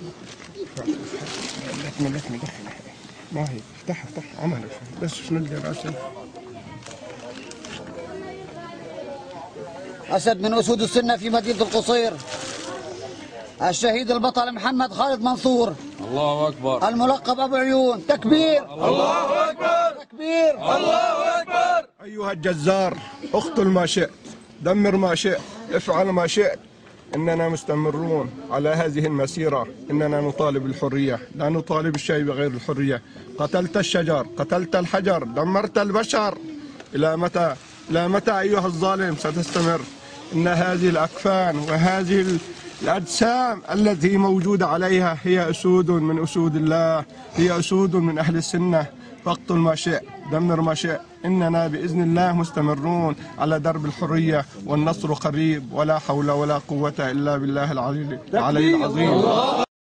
لكن ما هي افتح عمل بس شنو اللي راسه. أسد من أسود السنة في مدينة القصير، الشهيد البطل محمد خالد منصور. الله أكبر. الملقب أبو عيون. تكبير. الله أكبر. تكبير. الله أكبر. أيها الجزار، اقتل ما شئت، دمر ما شئت، افعل ما شئت، إننا مستمرون على هذه المسيرة. إننا نطالب الحرية، لا نطالب الشيء بغير الحرية. قتلت الشجر، قتلت الحجر، دمرت البشر. إلى متى؟ إلى متى أيها الظالم ستستمر؟ إن هذه الأكفان وهذه الأجسام التي موجودة عليها هي أسود من أسود الله، هي أسود من أهل السنة. فاقتل ما شئت، دمر ما شئت، إننا بإذن الله مستمرون على درب الحرية، والنصر قريب، ولا حول ولا قوة إلا بالله العلي العظيم.